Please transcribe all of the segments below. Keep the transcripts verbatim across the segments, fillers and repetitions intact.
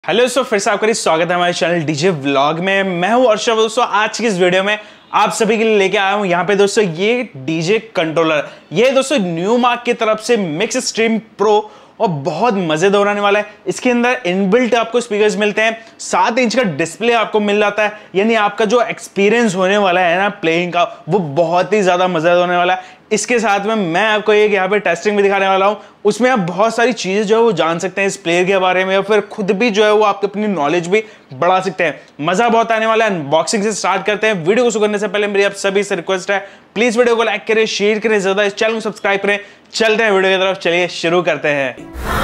Hello दोस्तों, फिर से आपका स्वागत है हमारे चैनल डीजे व्लॉग में। मैं हूं अर्षद। दोस्तों आज की इस वीडियो में आप सभी के लिए लेके आया हूं यहाँ पे दोस्तों ये डीजे कंट्रोलर। ये दोस्तों न्यूमार्क की तरफ से मिक्स स्ट्रीम प्रो और बहुत मजेदार होने वाला है। इसके अंदर इनबिल्ट आपको स्पीकर्स मिलते हैं, सात इंच का डिस्प्ले आपको मिल जाता है, यानी आपका जो एक्सपीरियंस होने वाला है ना प्लेइंग का, वो बहुत ही ज्यादा मजेदार होने वाला है। इसके साथ में मैं आपको एक यहाँ पे टेस्टिंग भी दिखाने वाला हूँ, उसमें आप बहुत सारी चीजें जो है वो जान सकते हैं इस प्लेयर के बारे में, या फिर खुद भी जो है वो आप अपनी नॉलेज भी बढ़ा सकते हैं। मजा बहुत आने वाला है। अनबॉक्सिंग से स्टार्ट करते हैं। वीडियो को शुरू करने से पहले मेरी आप सभी से रिक्वेस्ट है, प्लीज वीडियो को लाइक करें, शेयर करें, ज्यादा इस चैनल को सब्सक्राइब करें। चलते हैं वीडियो की तरफ, चलिए शुरू करते हैं।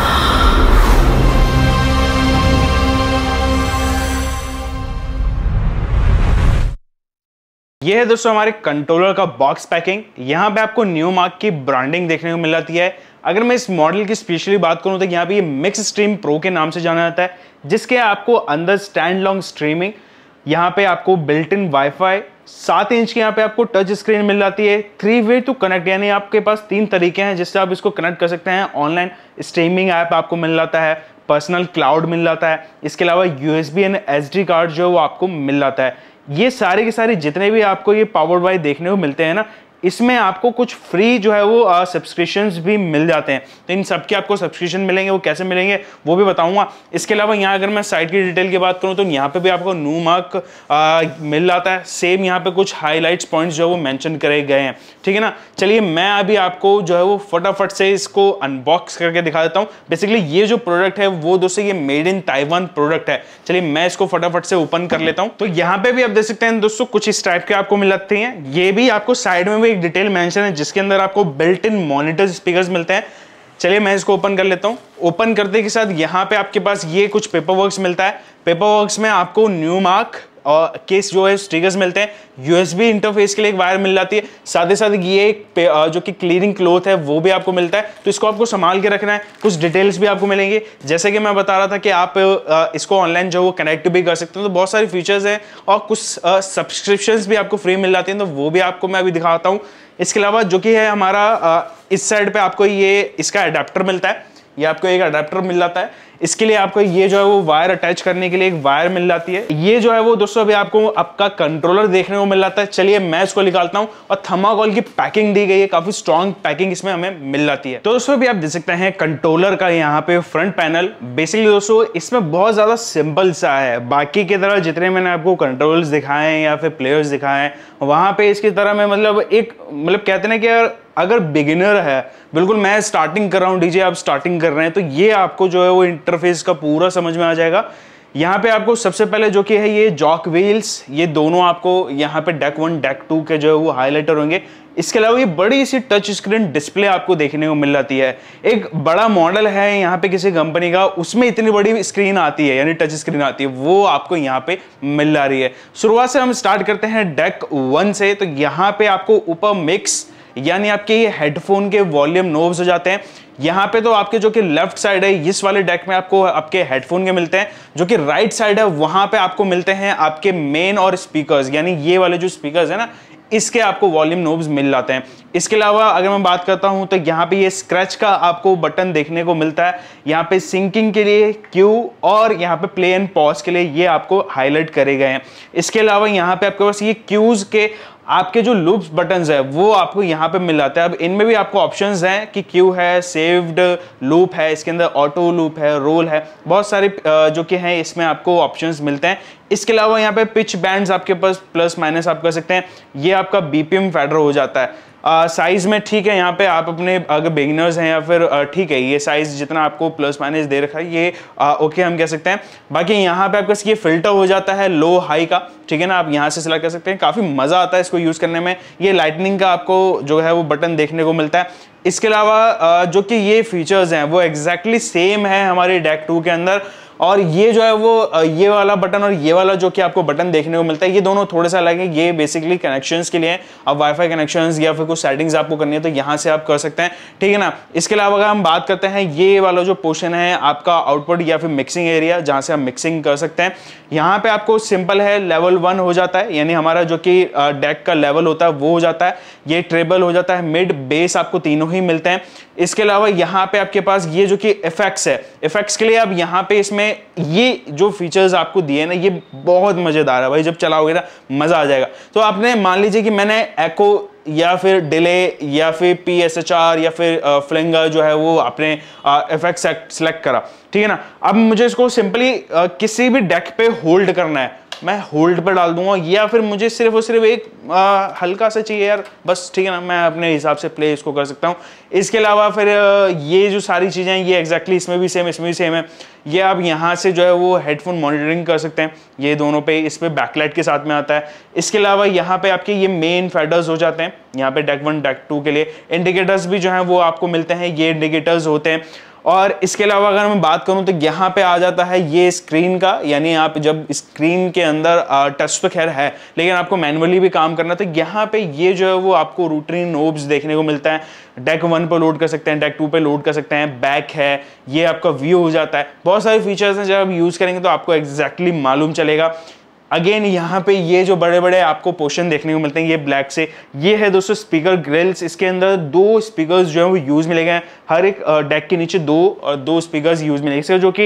ये है दोस्तों हमारे कंट्रोलर का बॉक्स पैकिंग। यहाँ पे आपको न्यूमार्क की ब्रांडिंग देखने को मिल जाती है। अगर मैं इस मॉडल की स्पेशली बात करूं तो यहाँ पे ये मिक्स स्ट्रीम प्रो के नाम से जाना जाता है, जिसके आपको अंदर स्टैंड लॉन्ग स्ट्रीमिंग, यहाँ पे आपको बिल्ट इन वाईफाई, सात इंच की यहाँ पे आपको टच स्क्रीन मिल जाती है, थ्री वे टू कनेक्ट, यानी आपके पास तीन तरीके हैं जिससे आप इसको कनेक्ट कर सकते हैं। ऑनलाइन स्ट्रीमिंग ऐप आपको मिल जाता है, पर्सनल क्लाउड मिल जाता है, इसके अलावा यूएसबी एंड एसडी कार्ड जो है वो आपको मिल जाता है। ये सारे के सारे जितने भी आपको ये पावर बाई देखने को मिलते हैं ना, इसमें आपको कुछ फ्री जो है वो सब्सक्रिप्शंस भी मिल जाते हैं। तो इन सब के आपको सब्सक्रिप्शन मिलेंगे, वो कैसे मिलेंगे वो भी बताऊंगा। इसके अलावा यहाँ अगर मैं साइट की डिटेल की बात करूँ तो यहाँ पे भी आपको न्यूमार्क मिल जाता है। सेम यहाँ पे कुछ हाईलाइट्स पॉइंट्स जो है वो मेंशन करे गए हैं, ठीक है ना। चलिए मैं अभी आपको जो है वो फटाफट से इसको अनबॉक्स करके दिखा देता हूँ। बेसिकली ये जो प्रोडक्ट है वो दोस्तों ये मेड इन ताइवान प्रोडक्ट है। चलिए मैं इसको फटाफट से ओपन कर लेता हूँ। तो यहाँ पे भी आप देख सकते हैं दोस्तों कुछ इस टाइप के आपको मिल जाते हैं। ये भी आपको साइड में एक डिटेल मेंशन है जिसके अंदर आपको बिल्ट इन मॉनिटर स्पीकर्स मिलते हैं। चलिए मैं इसको ओपन कर लेता हूं। ओपन करते के साथ यहां पे आपके पास ये कुछ पेपर वर्क्स मिलता है। पेपर वर्क्स में आपको न्यूमार्क और केस जो है स्टिकर्स मिलते हैं, यूएसबी इंटरफेस के लिए एक वायर मिल जाती है, साथ ही साथ ये एक जो कि क्लीनिंग क्लॉथ है वो भी आपको मिलता है। तो इसको आपको संभाल के रखना है। कुछ डिटेल्स भी आपको मिलेंगे, जैसे कि मैं बता रहा था कि आप इसको ऑनलाइन जो वो कनेक्ट भी कर सकते हैं। तो बहुत सारी फीचर्स हैं और कुछ सब्सक्रिप्शंस भी आपको फ्री मिल जाती हैं, तो वो भी आपको मैं अभी दिखाता हूँ। इसके अलावा जो कि है हमारा इस साइड पे आपको ये इसका अडेप्टर मिलता है, ये आपको एक अडेप्टर मिल जाता है। इसके लिए आपको ये जो है वो वायर अटैच करने के लिए एक वायर मिल जाती है। ये जो है वो दोस्तों अभी आपको आपका कंट्रोलर देखने को मिल जाता है। चलिए मैं इसको निकालता हूं। और थर्माकोल की पैकिंग दी गई है, काफी स्ट्रॉन्ग पैकिंग इसमें हमें मिल जाती है। तो दोस्तों अभी आप देख सकते हैं कंट्रोलर का यहाँ पे फ्रंट पैनल। बेसिकली दोस्तों इसमें बहुत ज्यादा सिंपल सा है। बाकी की तरह जितने मैंने आपको कंट्रोलर्स दिखाए हैं या फिर प्लेयर्स दिखाए हैं, वहां पे इसकी तरह में मतलब एक मतलब कहते हैं कि अगर बिगिनर है, बिल्कुल मैं स्टार्टिंग कर रहा हूं, डीजे आप स्टार्टिंग कर रहे हैं, तो ये आपको जो है वो इंटरफेस का पूरा समझ में आ जाएगा। यहाँ पे आपको सबसे पहले जो कि है ये जॉक व्हील्स, ये दोनों आपको यहाँ पे डेक वन डेक टू के जो है वो हाईलाइटर होंगे। इसके अलावा ये बड़ी सी टच स्क्रीन डिस्प्ले आपको देखने को मिल जाती है। एक बड़ा मॉडल है यहाँ पे किसी कंपनी का, उसमें इतनी बड़ी स्क्रीन आती है, यानी टच स्क्रीन आती है, वो आपको यहाँ पे मिल जा रही है। शुरुआत से हम स्टार्ट करते हैं डेक वन से। तो यहाँ पे आपको ऊपर मिक्स यानी आपके ये हेडफोन के वॉल्यूम नोब्स हो जाते हैं। यहाँ पे तो आपके जो कि लेफ्ट साइड है इस वाले डेक में आपको आपके हेडफोन के मिलते हैं, जो कि राइट साइड है वहां पे आपको मिलते हैं आपके मेन और स्पीकर्स, यानी ये वाले जो स्पीकर्स है ना, इसके आपको वॉल्यूम नोब्स मिल जाते हैं। इसके अलावा अगर मैं बात करता हूं तो यहाँ पे ये स्क्रैच का आपको बटन देखने को मिलता है। यहाँ पे सिंकिंग के लिए क्यू और यहाँ पे प्ले एंड पॉज के लिए ये आपको हाईलाइट करे गए हैं। इसके अलावा यहाँ पे आपके पास ये क्यूज के आपके जो लूप्स बटन्स है वो आपको यहाँ पे मिल जाता है। अब इनमें भी आपको ऑप्शंस हैं कि क्यू है, सेव्ड लूप है, इसके अंदर ऑटो लूप है, रोल है, बहुत सारे जो कि हैं इसमें आपको ऑप्शंस मिलते हैं। इसके अलावा यहाँ पे पिच बैंड्स आपके पास प्लस माइनस आप कर सकते हैं। ये आपका बीपीएम फेडर हो जाता है। साइज uh, में ठीक है, यहाँ पे आप अपने अगर बिगिनर्स हैं या फिर ठीक uh, है, ये साइज जितना आपको प्लस माइनस दे रखा है ये ओके uh, हम कह सकते हैं। बाकी यहाँ पे आपका ये फिल्टर हो जाता है लो हाई का, ठीक है ना, आप यहाँ से सिलेक्ट कर सकते हैं। काफी मजा आता है इसको यूज करने में। ये लाइटनिंग का आपको जो है वो बटन देखने को मिलता है। इसके अलावा uh, जो कि ये फीचर्स हैं वो एग्जैक्टली सेम है हमारे डेक टू के अंदर। और ये जो है वो ये वाला बटन और ये वाला जो कि आपको बटन देखने को मिलता है, ये दोनों थोड़े से अलग है। ये बेसिकली कनेक्शंस के लिए है। अब वाईफाई कनेक्शंस या फिर कुछ सेटिंग्स आपको करनी है तो यहाँ से आप कर सकते हैं, ठीक है ना। इसके अलावा अगर हम बात करते हैं, ये वाला जो पोर्शन है आपका आउटपुट या फिर मिक्सिंग एरिया, जहाँ से आप मिक्सिंग कर सकते हैं। यहाँ पे आपको सिंपल है, लेवल वन हो जाता है, यानी हमारा जो कि डेक का लेवल होता है वो हो जाता है। ये ट्रेबल हो जाता है, मिड बेस आपको तीनों ही मिलते हैं। इसके अलावा यहाँ पे आपके पास ये जो कि इफेक्ट्स है, इफेक्ट्स के लिए अब यहाँ पे इसमें ये जो फीचर्स आपको दिए ना ये बहुत मजेदार है भाई, जब चलाओगे ना मजा आ जाएगा। तो आपने मान लीजिए कि मैंने एको या फिर डिले या फिर पी एस एच आर या फिर फ्लिंगर जो है वो अपने इफेक्ट सेलेक्ट करा, ठीक है ना। अब मुझे इसको सिंपली किसी भी डेक पे होल्ड करना है, मैं होल्ड पर डाल दूंगा, या फिर मुझे सिर्फ और सिर्फ एक आ, हल्का सा चाहिए यार बस, ठीक है ना, मैं अपने हिसाब से प्ले इसको कर सकता हूँ। इसके अलावा फिर ये जो सारी चीज़ें हैं ये एग्जैक्टली इसमें भी सेम इसमें भी सेम है। ये आप यहाँ से जो है वो हेडफोन मॉनिटरिंग कर सकते हैं, ये दोनों पे, इस पे बैकलाइट के साथ में आता है। इसके अलावा यहाँ पे आपके ये मेन फेडर्स हो जाते हैं, यहाँ पे डेक वन डेक टू के लिए इंडिकेटर्स भी जो है वो आपको मिलते हैं, ये इंडिकेटर्स होते हैं। और इसके अलावा अगर मैं बात करूं तो यहाँ पे आ जाता है ये स्क्रीन का, यानी आप जब स्क्रीन के अंदर टच तो खैर है लेकिन आपको मैनुअली भी काम करना, तो यहाँ पे ये जो है वो आपको रूटीन नोब्स देखने को मिलता है। डेक वन पे लोड कर सकते हैं, डेक टू पे लोड कर सकते हैं, बैक है, ये आपका व्यू हो जाता है। बहुत सारे फीचर्स हैं, जब आप यूज करेंगे तो आपको एग्जैक्टली मालूम चलेगा। अगेन यहाँ पे ये जो बड़े बड़े आपको पोर्शन देखने को मिलते हैं ये ब्लैक से, ये है दोस्तों स्पीकर ग्रिल्स। इसके अंदर दो स्पीकर्स जो है वो यूज मिलेंगे, हर एक डेक के नीचे दो दो स्पीकर्स यूज मिलेंगे। इसका जो कि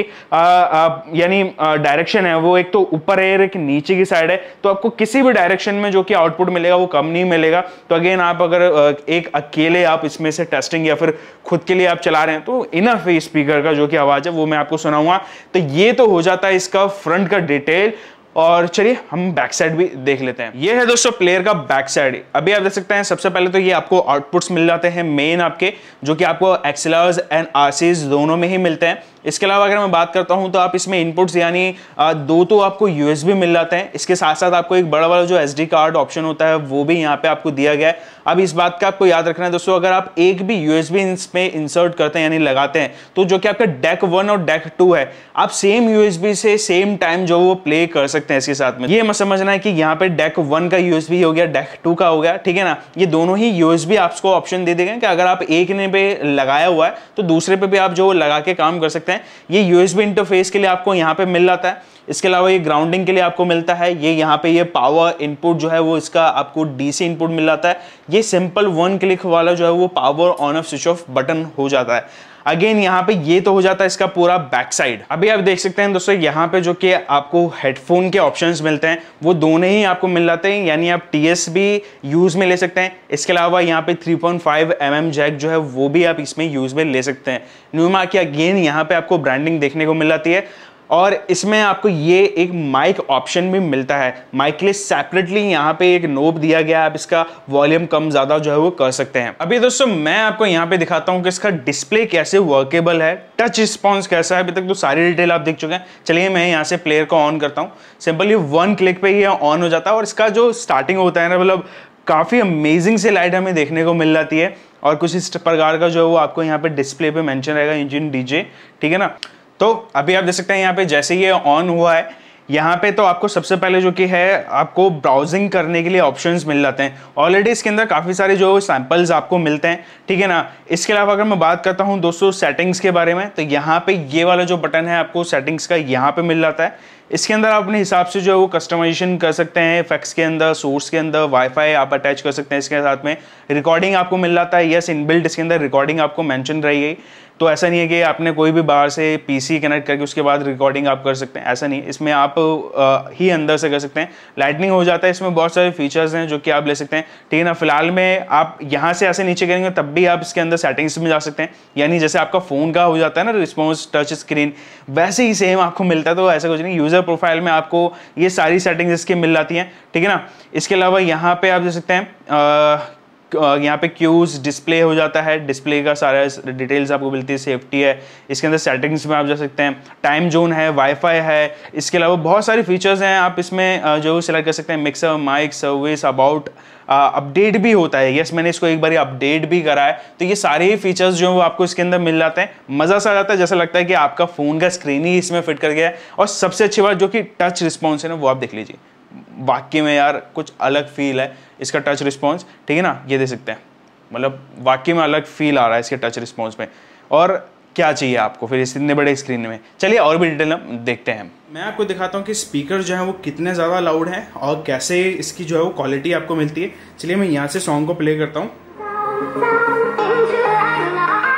यानी डायरेक्शन है वो एक तो ऊपर है एक नीचे की साइड है, तो आपको किसी भी डायरेक्शन में जो कि आउटपुट मिलेगा वो कम नहीं मिलेगा। तो अगेन आप अगर एक अकेले आप इसमें से टेस्टिंग या फिर खुद के लिए आप चला रहे हैं तो इनफ है स्पीकर का जो कि आवाज है वो मैं आपको सुनाऊंगा। तो ये तो हो जाता है इसका फ्रंट का डिटेल, और चलिए हम बैक साइड भी देख लेते हैं। ये है दोस्तों प्लेयर का बैक साइड। अभी आप देख सकते हैं सबसे पहले तो ये आपको आउटपुट्स मिल जाते हैं मेन आपके, जो कि आपको एक्सेलर्स एंड आरसीज दोनों में ही मिलते हैं। इसके अलावा अगर मैं बात करता हूं तो आप इसमें इनपुट्स यानी दो तो आपको यूएसबी मिल जाते हैं, इसके साथ साथ आपको एक बड़ा वाला जो एसडी कार्ड ऑप्शन होता है वो भी यहाँ पे आपको दिया गया है। अब इस बात का आपको याद रखना है दोस्तों, अगर आप एक भी यूएसबी इसमें इंसर्ट करते हैं यानी लगाते हैं तो जो कि आपका डेक वन और डेक टू है आप सेम यूएसबी से सेम टाइम जो वो प्ले कर सकते हैं इसके साथ में। ये मत समझना है कि यहाँ पे डेक वन का यूएसबी हो गया डेक टू का हो गया, ठीक है ना। ये दोनों ही यूएसबी आपको ऑप्शन दे देंगे कि अगर आप एक ने पे लगाया हुआ है तो दूसरे पे भी आप जो लगा के काम कर सकते हैं। ये यूएसबी इंटरफेस के लिए आपको यहाँ पे मिल जाता है। इसके अलावा ये ग्राउंडिंग के लिए आपको मिलता है, ये यहाँ पे ये पावर इनपुट जो है वो इसका आपको डीसी इनपुट मिल जाता है। ये सिंपल वन क्लिक वाला जो है वो power on off switch off button हो जाता है। अगेन यहाँ पे ये तो हो जाता है इसका पूरा बैक साइड। अभी आप देख सकते हैं दोस्तों यहाँ पे जो कि आपको हेडफोन के ऑप्शंस मिलते हैं वो दोनों ही आपको मिल जाते हैं, यानी आप टीएस भी यूज में ले सकते हैं। इसके अलावा यहाँ पे three point five M M jack जो है वो भी आप इसमें यूज में ले सकते हैं। न्यूमा की अगेन यहाँ पे आपको ब्रांडिंग देखने को मिल जाती है, और इसमें आपको ये एक माइक ऑप्शन भी मिलता है। माइक के लिए सेपरेटली यहाँ पे एक नोब दिया गया है, आप इसका वॉल्यूम कम ज्यादा जो है वो कर सकते हैं। अभी दोस्तों मैं आपको यहाँ पे दिखाता हूँ कि इसका डिस्प्ले कैसे वर्केबल है, टच रिस्पॉन्स कैसा है। अभी तक तो सारी डिटेल आप देख चुके हैं। चलिए मैं यहाँ से प्लेयर को ऑन करता हूँ, सिंपली वन क्लिक पे ये ऑन हो जाता है। और इसका जो स्टार्टिंग होता है ना, मतलब काफी अमेजिंग से लाइट हमें देखने को मिल जाती है, और कुछ इस प्रकार का जो है वो आपको यहाँ पे डिस्प्ले पे मेंशन रहेगा, इंजन डीजे, ठीक है ना। तो अभी आप देख सकते हैं यहाँ पे जैसे ये ऑन हुआ है, यहाँ पे तो आपको सबसे पहले जो कि है आपको ब्राउजिंग करने के लिए ऑप्शंस मिल जाते हैं। ऑलरेडी इसके अंदर काफ़ी सारे जो सैंपल्स आपको मिलते हैं, ठीक है ना। इसके अलावा अगर मैं बात करता हूँ दोस्तों सेटिंग्स के बारे में, तो यहाँ पे ये वाला जो बटन है आपको सेटिंग्स का यहाँ पे मिल जाता है। इसके अंदर आप अपने हिसाब से जो है वो कस्टमाइजेशन कर सकते हैं। इफेक्ट्स के अंदर, सोर्स के अंदर वाईफाई आप अटैच कर सकते हैं। इसके साथ में रिकॉर्डिंग आपको मिल जाता है। यस, इनबिल्ट इसके अंदर रिकॉर्डिंग आपको मेंशन रहेगी, तो ऐसा नहीं है कि आपने कोई भी बाहर से पीसी कनेक्ट करके उसके बाद रिकॉर्डिंग आप कर सकते हैं, ऐसा नहीं। इसमें आप आ, ही अंदर से कर सकते हैं। लाइटनिंग हो जाता है, इसमें बहुत सारे फीचर्स हैं जो कि आप ले सकते हैं, ठीक है ना। फिलहाल में आप यहाँ से ऐसे नीचे करेंगे तब भी आप इसके अंदर सेटिंग्स में जा सकते हैं, यानी जैसे आपका फोन का हो जाता है ना रिस्पॉन्स टच स्क्रीन, वैसे ही सेम आपको मिलता है। तो ऐसा कुछ नहीं, यूजर प्रोफाइल में आपको ये सारी सेटिंग्स इसकी मिल जाती हैं, ठीक है ना। इसके अलावा यहाँ पे आप देख सकते हैं आ, यहाँ पे क्यूज डिस्प्ले हो जाता है, डिस्प्ले का सारा डिटेल्स आपको मिलती है, सेफ्टी है। इसके अंदर सेटिंग्स में आप जा सकते हैं, टाइम जोन है, वाईफाई है। इसके अलावा बहुत सारी फीचर्स हैं, आप इसमें जो सेलेक्ट कर सकते हैं। Mixer, mic, service, about, update भी होता है। यस, मैंने इसको एक बार अपडेट भी करा है। तो ये सारे ही फीचर्स जो है वो आपको इसके अंदर मिल जाते हैं। मजा सा आ जाता है, जैसा लगता है कि आपका फोन का स्क्रीन ही इसमें फिट कर गया है। और सबसे अच्छी बात जो कि टच रिस्पॉन्स है ना, वो आप देख लीजिए, वाकई में यार कुछ अलग फील है इसका टच रिस्पॉन्स, ठीक है ना। ये देख सकते हैं, मतलब वाकई में अलग फील आ रहा है इसके टच रिस्पॉन्स में। और क्या चाहिए आपको फिर इस इतने बड़े स्क्रीन में। चलिए और भी डिटेल हम देखते हैं। मैं आपको दिखाता हूँ कि स्पीकर जो है वो कितने ज़्यादा लाउड है और कैसे इसकी जो है वो क्वालिटी आपको मिलती है। चलिए मैं यहाँ से सॉन्ग को प्ले करता हूँ।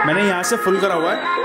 मैंने यहाँ से फुल करा हुआ है।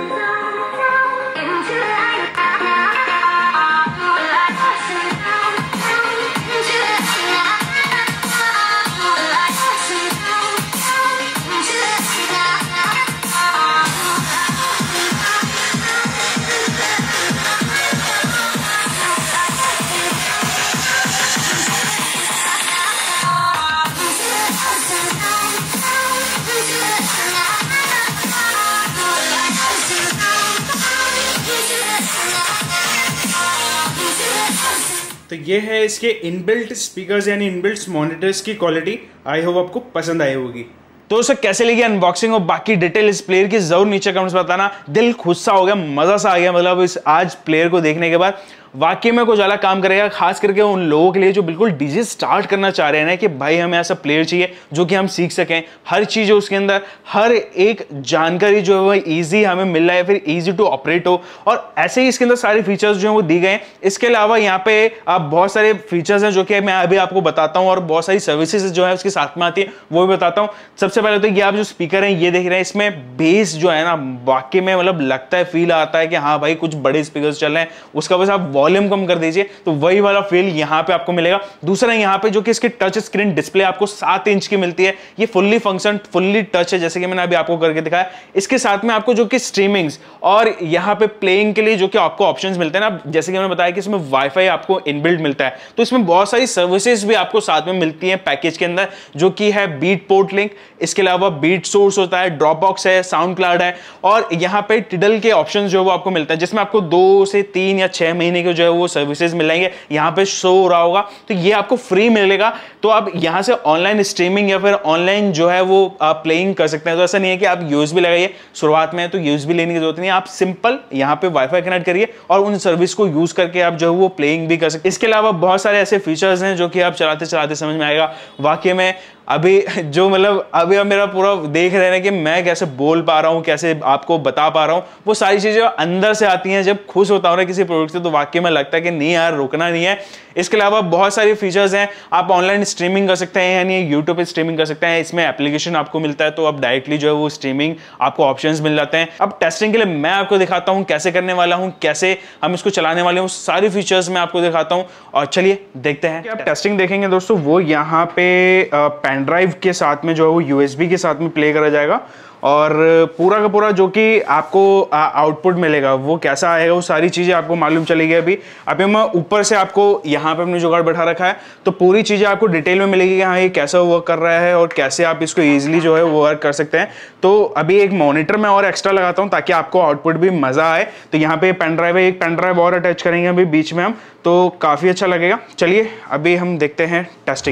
तो ये है इसके इनबिल्ट स्पीकर्स यानी इनबिल्ट मॉनिटर्स की क्वालिटी। आई होप आपको पसंद आई होगी। तो उसे कैसे लगी अनबॉक्सिंग और बाकी डिटेल इस प्लेयर की जरूर नीचे कमेंट्स में बताना। दिल खुश सा हो गया, मजा सा आ गया, मतलब इस आज प्लेयर को देखने के बाद वाकई में कुछ अलग काम करेगा, खास करके उन लोगों के लिए जो बिल्कुल डीजे स्टार्ट करना चाह रहे हैं ना कि भाई हमें ऐसा प्लेयर चाहिए जो कि हम सीख सकें। हर चीज़ उसके अंदर, हर एक जानकारी जो है वो ईजी हमें मिल रहा है, फिर ईजी टू ऑपरेट हो, और ऐसे ही इसके अंदर सारे फीचर्स जो हैं वो दी गए हैं। इसके अलावा यहाँ पे आप बहुत सारे फीचर्स हैं जो कि मैं अभी आपको बताता हूँ, और बहुत सारी सर्विसेज जो है उसके साथ में आती है वो भी बताता हूँ। सबसे पहले तो ये आप जो स्पीकर हैं ये देख रहे हैं, इसमें बेस जो है ना वाकई में मतलब लगता है, फील आता है कि हाँ भाई कुछ बड़े स्पीकर चल रहे हैं। उसका बस आप वॉल्यूम कम कर दीजिए तो वही वाला फील यहाँ पे आपको मिलेगा। दूसरा यहाँ पे जो कि इसकी टच स्क्रीन डिस्प्ले आपको सात इंच की मिलती है, ये फुल्ली फंक्शन फुल्ली टच है जैसे कि मैंने अभी आपको करके दिखाया। इसके साथ में आपको जो कि स्ट्रीमिंग्स और यहाँ पे प्लेइंग के लिए जो कि आपको ऑप्शंस मिलते हैं ना, जैसे कि मैंने बताया कि इसमें वाईफाई आपको इनबिल्ट मिलता है, तो इसमें बहुत सारी सर्विसेज भी आपको साथ में मिलती हैं पैकेज के अंदर, जो कि है बीट पोर्ट लिंक, इसके अलावा बीट सोर्स होता है, ड्रॉप बॉक्स है, साउंड क्लाउड है, और यहाँ पे टिडल के ऑप्शन जो है वो आपको मिलता है, जिसमें आपको दो से तीन या छह महीने के जो है वो सर्विसेज मिलेंगे। यहाँ पे शो हो रहा होगा तो ये आपको फ्री मिलेगा, तो आप यहाँ से ऑनलाइन स्ट्रीमिंग या फिर ऑनलाइन जो है वो आप प्लेइंग कर सकते हैं। तो ऐसा नहीं है कि आप यूएसबी लगाइए शुरुआत में तो यूएसबी लेने की जरूरत नहीं है, आप सिंपल यहाँ पे वाईफाई कनेक्ट करिए और उन सर्विस को यूज करके आप जो है वो प्लेइंग भी कर सकते हैं। इसके अलावा बहुत सारे ऐसे फीचर्स हैं जो कि आप चलाते चलाते समझ में आएगा। वाकई में अभी जो मतलब अभी अब मेरा पूरा देख रहे हैं कि मैं कैसे बोल पा रहा हूँ, कैसे आपको बता पा रहा हूँ, वो सारी चीजें अंदर से आती हैं जब खुश होता हूँ ना किसी प्रोडक्ट से, तो वाकई में लगता है कि नहीं यार रुकना नहीं है। इसके अलावा बहुत सारे फीचर्स हैं, आप ऑनलाइन स्ट्रीमिंग कर सकते हैं, यानी यूट्यूब पे स्ट्रीमिंग कर सकते हैं। इसमें एप्लीकेशन आपको मिलता है तो आप डायरेक्टली जो है वो स्ट्रीमिंग आपको ऑप्शंस मिल जाते हैं। अब टेस्टिंग के लिए मैं आपको दिखाता हूँ कैसे करने वाला हूँ, कैसे हम इसको चलाने वाले हूँ, सारी फीचर्स मैं आपको दिखाता हूँ, और चलिए देखते हैं। आप टेस्टिंग देखेंगे दोस्तों, वो यहाँ पे पेन ड्राइव के साथ में जो है वो यूएसबी के साथ में प्ले करा जाएगा, और पूरा का पूरा जो कि आपको आउटपुट मिलेगा वो कैसा आएगा वो सारी चीज़ें आपको मालूम चलेगी। अभी अभी मैं ऊपर से आपको यहाँ पे अपने जुगाड़ बैठा रखा है तो पूरी चीज़ें आपको डिटेल में मिलेगी कि हाँ ये कैसा वर्क कर रहा है और कैसे आप इसको ईजिली जो है वो वर्क कर सकते हैं। तो अभी एक मॉनिटर में और एक्स्ट्रा लगाता हूँ ताकि आपको आउटपुट भी मज़ा आए। तो यहाँ पे पेन ड्राइव है, एक पेन ड्राइव और अटैच करेंगे अभी बीच में हम, तो काफ़ी अच्छा लगेगा। चलिए अभी हम देखते हैं testing.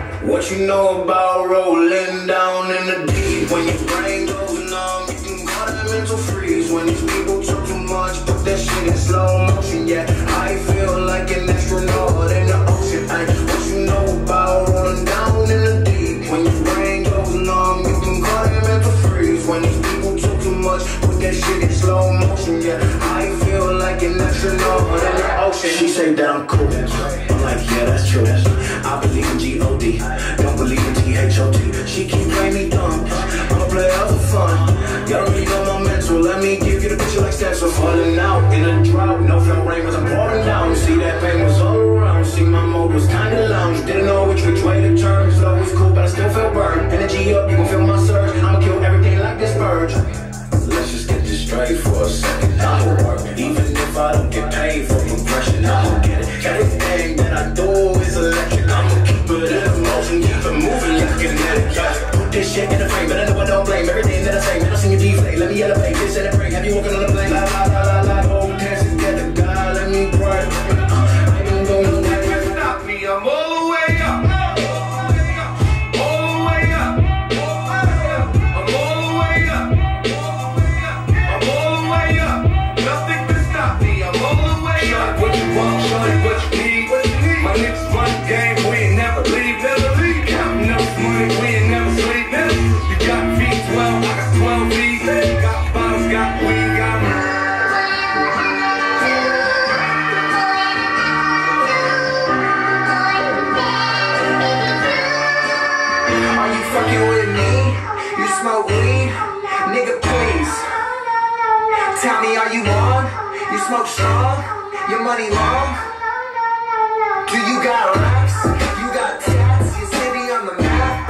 Mental freeze when these people talk too much, put that shit in slow motion. Yeah, I feel like an astronaut in the ocean. Ay, what you know about rolling down in the deep? When your brain goes numb, you can call it mental freeze. When these people talk too much, put that shit in slow motion. Yeah, I feel like an astronaut in the ocean. She say that I'm cool. I'm like, yeah, that's true. I believe in G O D, don't believe in T H O T. She keep playing me dumb. I'ma play out for fun. Y'all don't really know my mental. Let me give you the picture like stencil. Falling out in a drought. No fell rain was I'm pouring down. See that pain was all around. See my mode was kinda lounge. Didn't know which which way to turn. Slow was cool, but I still felt burned. Energy up, you gon' feel my surge. I'ma kill everything like this purge. Let's just get this straight for a second. I'll work, even if I don't get paid for progression. I'll get it. Everything that I do is electric. I'ma keep it in motion, keep it moving. smoke strong? Your money long? Do you got racks? You got tats? Your city on the map?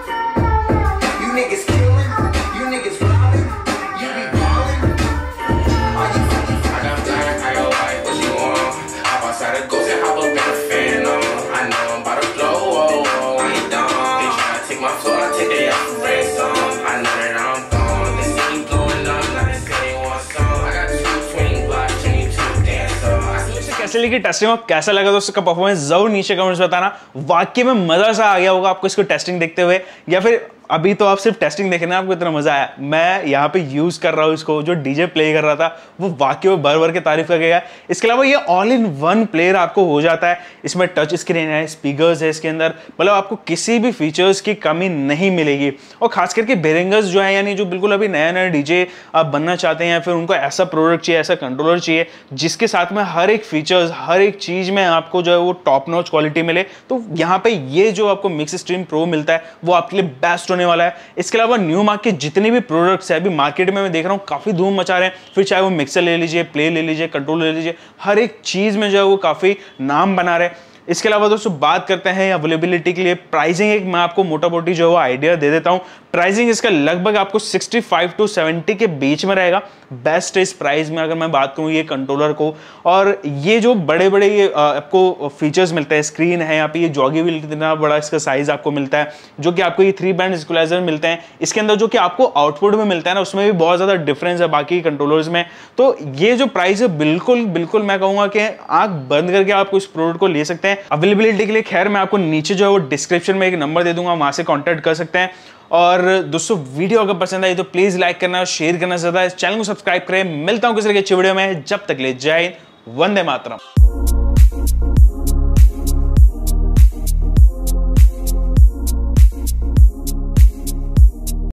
You niggas killing? You niggas robbing? You be ballin'? Are you fucking? I got black, I got white, what you want? Hop outside the ghost and hop up in the fan, no. I know I'm about to blow, oh, oh, I ain't dumb. They tryna take my floor, I take their ass for ransom. I know that I'm gone, they see me blowing up, now they say they want some. I got two twin blocks, and you two dancers. कैसे लगी testing और कैसा लगा दोस्तों का performance जरूर नीचे comments बताना। वाकई में मजा सा आ गया होगा आपको इसको टेस्टिंग देखते हुए, या फिर अभी तो आप सिर्फ टेस्टिंग देखे ना आपको इतना मजा आया। मैं यहाँ पे यूज कर रहा हूँ इसको, जो डीजे प्ले कर रहा था वो वाकई में भर भर के तारीफ कर गया। इसके अलावा ये ऑल इन वन प्लेयर आपको हो जाता है। इसमें टच स्क्रीन है, स्पीकर्स है इसके अंदर, मतलब आपको किसी भी फीचर्स की कमी नहीं मिलेगी। और खास करके बेरिंगर्स जो है, यानी जो बिल्कुल अभी नया नया डीजे आप बनना चाहते हैं या फिर उनको ऐसा प्रोडक्ट चाहिए, ऐसा कंट्रोलर चाहिए जिसके साथ में हर एक फीचर्स, हर एक चीज में आपको जो है वो टॉप नॉच क्वालिटी मिले, तो यहाँ पे ये जो आपको मिक्स स्ट्रीम प्रो मिलता है वो आपके लिए बेस्ट होने वाला है। इसके अलावा न्यूमार्क के जितने भी प्रोडक्ट्स है अभी मार्केट में मैं देख रहा हूँ काफी धूम मचा रहे हैं, फिर चाहे वो मिक्सर ले लीजिए, प्ले ले लीजिए, कंट्रोल ले लीजिए, हर एक चीज में जो है वो काफी नाम बना रहे हैं। इसके अलावा दोस्तों बात करते हैं अवेलेबिलिटी के लिए, प्राइसिंग एक मैं आपको मोटा मोटी जो है वो आइडिया दे देता हूँ। प्राइसिंग इसका लगभग आपको पैंसठ टू सत्तर के बीच में रहेगा, बेस्ट इस प्राइस में अगर मैं बात करूँ ये कंट्रोलर को। और ये जो बड़े बड़े ये आपको फीचर्स मिलते हैं, स्क्रीन है यहाँ पे, ये जॉगी व्हील इतना बड़ा इसका साइज आपको मिलता है, जो कि आपको ये थ्री बैंड इक्वलाइजर मिलते हैं इसके अंदर, जो कि आपको आउटपुट में मिलता है ना, उसमें भी बहुत ज्यादा डिफरेंस है बाकी कंट्रोलर्स में। तो ये जो प्राइस है बिल्कुल बिल्कुल मैं कहूंगा कि आंख बंद करके आपको इस प्रोडक्ट को ले सकते हैं। अवेलेबिलिटी के लिए खैर मैं आपको नीचे जो है वो डिस्क्रिप्शन में एक नंबर दे दूंगा, वहां से कॉन्टैक्ट कर सकते हैं। और दोस्तों वीडियो अगर पसंद आई तो प्लीज लाइक करना और शेयर करना ज्यादा, इस चैनल को सब्सक्राइब करें। मिलता हूं किसी अच्छी वीडियो में, जब तक ले जय हिंद, वंदे मातरम।